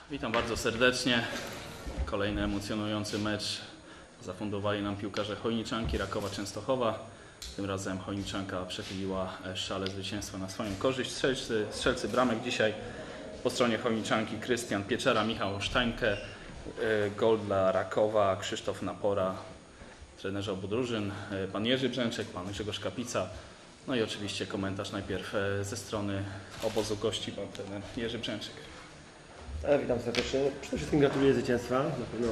Witam bardzo serdecznie. Kolejny emocjonujący mecz zafundowali nam piłkarze Chojniczanki Rakowa Częstochowa. Tym razem Chojniczanka przechyliła szale zwycięstwa na swoją korzyść. Strzelcy bramek dzisiaj po stronie Chojniczanki Krystian Pieczera, Michał Sztańkę, gol dla Rakowa Krzysztof Napora, trenerzy obu drużyn, pan Jerzy Brzęczek, pan Grzegorz Kapica. No i oczywiście komentarz najpierw ze strony obozu gości, pan trener Jerzy Brzęczek. Witam serdecznie. Przede wszystkim gratuluję zwycięstwa. Na pewno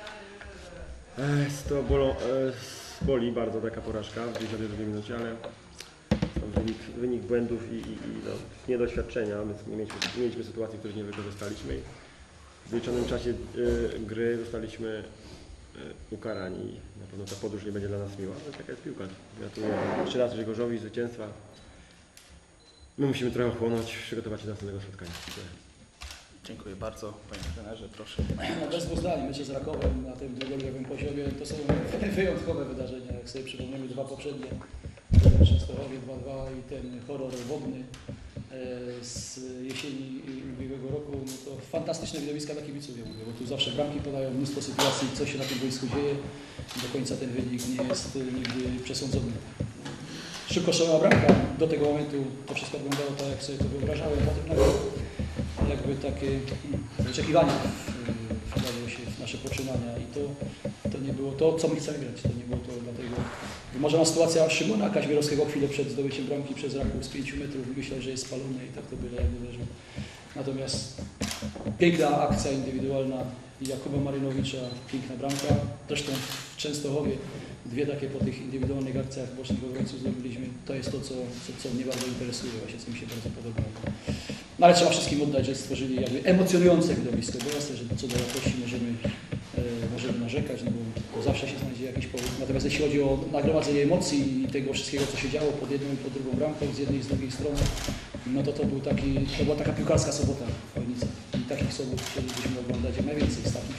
to boli bardzo taka porażka w 92 minucie, ale wynik błędów i niedoświadczenia. My nie mieliśmy sytuacji, których nie wykorzystaliśmy. W wyliczonym czasie gry zostaliśmy ukarani. Na pewno ta podróż nie będzie dla nas miła, ale taka jest piłka. Gratuluję 3 razy Grzegorzowi zwycięstwa. My musimy trochę ochłonąć, przygotować się do następnego spotkania. Dziękuję bardzo. Panie trenerze, proszę. Bez dwóch zdań, mecze z Rakowem na tym drugoligovym poziomie to są wyjątkowe wydarzenia. Jak sobie przypomniemy 2 poprzednie, w Częstochowie 2-2 i ten horror wodny z jesieni ubiegłego roku, no to fantastyczne widowiska dla kibiców, ja mówię, bo tu zawsze bramki podają, mnóstwo sytuacji, co się na tym boisku dzieje. Do końca ten wynik nie jest nigdy przesądzony. Szybko strzeliła bramka, do tego momentu to wszystko wyglądało tak, jak sobie to wyobrażałem, potem nagle jakby takie oczekiwania wkładały się w nasze poczynania i to nie było to, co my chcemy grać, to nie było to dlatego. Wymarzona sytuacja Szymona Kaźmierowskiego chwilę przed zdobyciem bramki przez Raków z 5 metrów, myślał, że jest spalony i tak to byle jak wydarzyło. Natomiast piękna akcja indywidualna Jakuba Marynowicza, piękna bramka, zresztą w Częstochowie 2 takie po tych indywidualnych akcjach bocznych obrońców zrobiliśmy. To jest to, co mnie bardzo interesuje, właśnie co mi się bardzo podobało. No ale trzeba wszystkim oddać, że stworzyli jakby emocjonujące widowisko, bo jasne, że co do jakości możemy narzekać, no bo zawsze się znajdzie jakiś powód. Natomiast jeśli chodzi o nagromadzenie emocji i tego wszystkiego, co się działo pod jedną i pod drugą bramką, z jednej i z drugiej strony, no to była taka piłkarska sobota w Chojnicach. I takich sobot chcielibyśmy oglądać jak najwięcej z takich.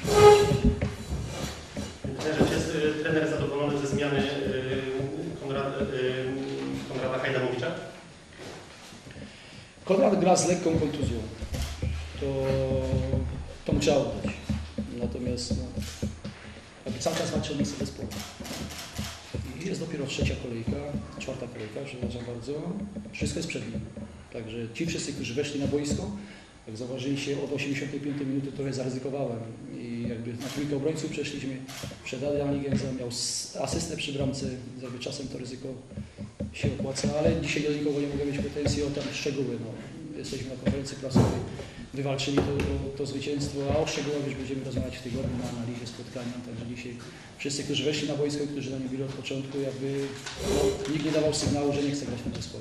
Czy jest trener zadowolony ze zmiany Konrada Hajdanowicza? Konrad gra z lekką kontuzją. To mu trzeba oddać. Natomiast jakby cały czas walczy o miejsce zespołu. I jest dopiero 3. kolejka, 4. kolejka, przepraszam bardzo. Wszystko jest przed nim. Także ci wszyscy, którzy weszli na boisko, jak zauważyliście, od 85 minuty trochę zaryzykowałem i jakby na trójkę obrońców przeszliśmy. Przed Adrian Ligiem miał asystę przy bramce, jakby czasem to ryzyko się opłaca, ale dzisiaj do nikogo nie mogę mieć pretensji o tam szczegóły. No, jesteśmy na konferencji prasowej, wywalczyli to zwycięstwo, a o szczegółach już będziemy rozmawiać w tygodniu na analizie spotkania. Także dzisiaj wszyscy, którzy weszli na boisko i którzy na nie byli od początku, jakby nikt nie dawał sygnału, że nie chce grać w tym zespole.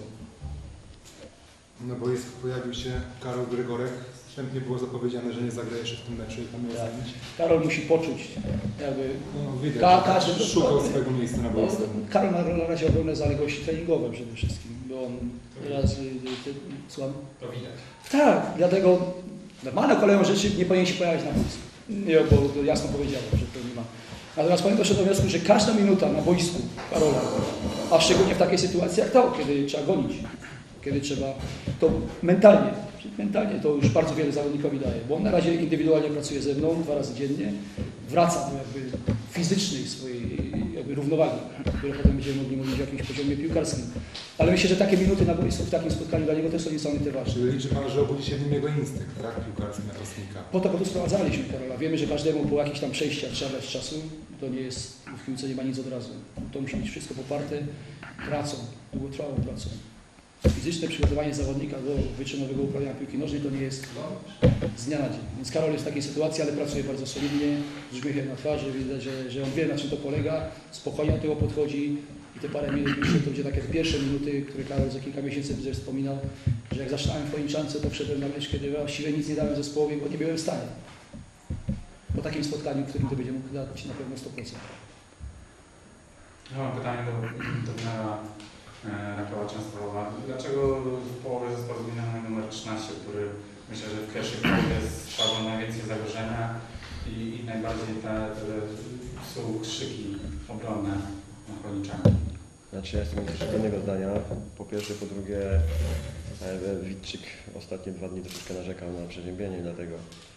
Na boisku pojawił się Karol Gregorek. Wstępnie było zapowiedziane, że nie zagra jeszcze w tym meczu i tam miał zamieć. Karol musi poczuć, jakby widać, każdy szukał swojego miejsca na boisku. Karol ma na razie ogromne zaległości treningowe przede wszystkim, bo on raz słucham? To widać. Tak, dlatego normalną koleją rzeczy nie powinien się pojawiać na boisku. Nie, bo to jasno powiedziałem, że to nie ma. Natomiast powiem doszedł do wniosku, że każda minuta na boisku Karola, a szczególnie w takiej sytuacji jak to, kiedy trzeba gonić, kiedy trzeba, to mentalnie to już bardzo wiele zawodnikowi daje, bo on na razie indywidualnie pracuje ze mną 2 razy dziennie, wraca do jakby fizycznej swojej jakby równowagi, które potem będziemy mogli mówić o jakimś poziomie piłkarskim. Ale myślę, że takie minuty na boisku w takim spotkaniu dla niego też są niesamowite ważne. Czyli liczy Pan, że obudzi się w nim jego instynkt, tak? Piłkarski napastnika. Po to sprowadzaliśmy Karola. Wiemy, że każdemu po jakichś tam przejściach trzeba dać czasu. To nie jest, w piłce nie ma nic od razu. To musi być wszystko poparte pracą, długotrwałą pracą. Fizyczne przygotowanie zawodnika do wyczynowego uprawiania piłki nożnej to nie jest z dnia na dzień. Więc Karol jest w takiej sytuacji, ale pracuje bardzo solidnie, z uśmiechem na twarzy. Widać, że on wie, na czym to polega, spokojnie do tego podchodzi i te parę minut, myślę, to będzie takie pierwsze minuty, które Karol za kilka miesięcy wspominał, że jak zaczynałem w Chojniczance, to wszedłem na mecz, kiedy właściwie nic nie dałem zespołowi, bo nie byłem w stanie. Po takim spotkaniu, w którym to będzie mógł dać na pewno 100%. Ja mam pytanie do trenera Rakowa Częstochowa. Dlaczego w połowie został zmieniony numer 13, który myślę, że w pierwszej połowie stwarzał najwięcej zagrożenia i najbardziej są krzyki obronne na Chojniczanki? Znaczy ja jestem troszeczkę innego zdania. Po pierwsze, po drugie Witczyk ostatnie 2 dni troszeczkę narzekał na przeziębienie, dlatego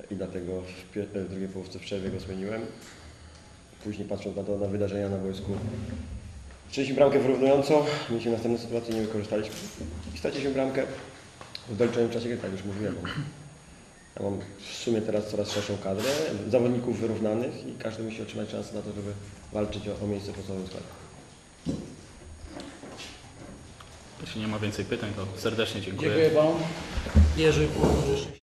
i dlatego w drugiej połówce w przerwie go zmieniłem. Później patrząc na wydarzenia na boisku, strzeliśmy bramkę wyrównującą, mieliśmy następne sytuacje, nie wykorzystaliśmy. I straciliśmy bramkę w doliczonym czasie, tak już mówiłem. Ja mam w sumie teraz coraz szerszą kadrę zawodników wyrównanych i każdy musi otrzymać szansę na to, żeby walczyć o miejsce w podstawowym składzie. Jeśli nie ma więcej pytań, to serdecznie dziękuję. Dziękuję Panu. Jerzy.